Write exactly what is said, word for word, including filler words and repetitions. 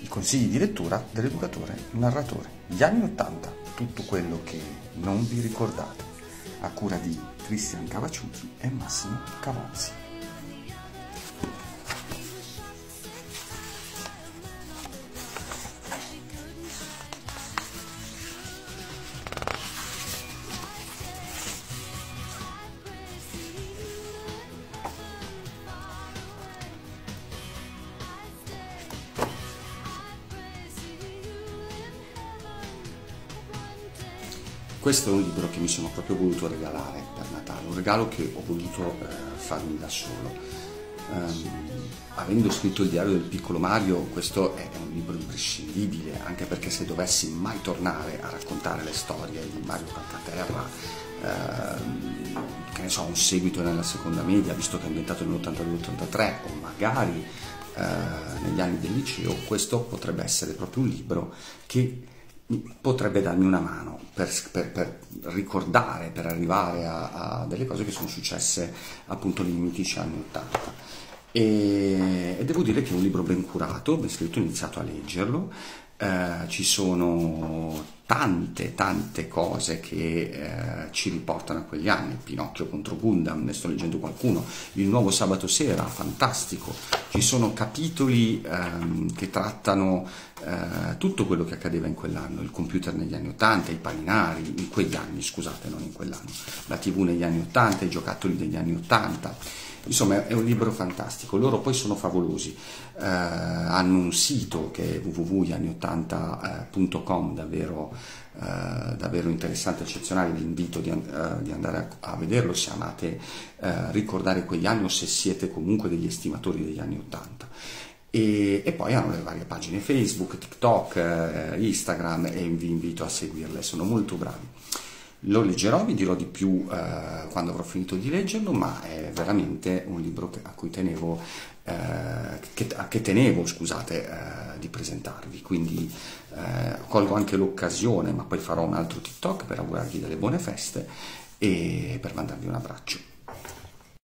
i consigli di lettura dell'educatore narratore. Gli anni ottanta, tutto quello che non vi ricordate, a cura di Cristian Cavacciuti e Massimo Cavazzi. Questo è un libro che mi sono proprio voluto regalare per Natale, un regalo che ho voluto eh, farmi da solo. Um, avendo scritto il diario del piccolo Mario, questo è un libro imprescindibile, anche perché se dovessi mai tornare a raccontare le storie di Mario Calcaterra, eh, che ne so, un seguito nella seconda media, visto che è ambientato nell'ottantadue ottantatré, o magari eh, negli anni del liceo, questo potrebbe essere proprio un libro che potrebbe darmi una mano per, per, per ricordare, per arrivare a, a delle cose che sono successe appunto nei mitici anni ottanta. E, e devo dire che è un libro ben curato, ben scritto, ho iniziato a leggerlo, eh, ci sono tante tante cose che eh, ci riportano a quegli anni. Pinocchio contro Gundam, ne sto leggendo qualcuno, il nuovo Sabato Sera, fantastico, ci sono capitoli ehm, che trattano eh, tutto quello che accadeva in quell'anno, il computer negli anni ottanta, i paninari, in quegli anni, scusate, non in quell'anno, la tivù negli anni ottanta, i giocattoli degli anni ottanta. Insomma, è un libro fantastico. Loro poi sono favolosi, eh, hanno un sito che è w w w punto gli anni ottanta punto com, davvero, eh, davvero interessante, eccezionale. Vi invito di, uh, di andare a, a vederlo se amate eh, ricordare quegli anni o se siete comunque degli estimatori degli anni ottanta. E, e poi hanno le varie pagine Facebook, TikTok, eh, Instagram, e vi invito a seguirle, sono molto bravi. Lo leggerò, vi dirò di più eh, quando avrò finito di leggerlo, ma è veramente un libro che, a cui tenevo, eh, che, che tenevo scusate, eh, di presentarvi. Quindi eh, colgo anche l'occasione, ma poi farò un altro TikTok per augurarvi delle buone feste e per mandarvi un abbraccio.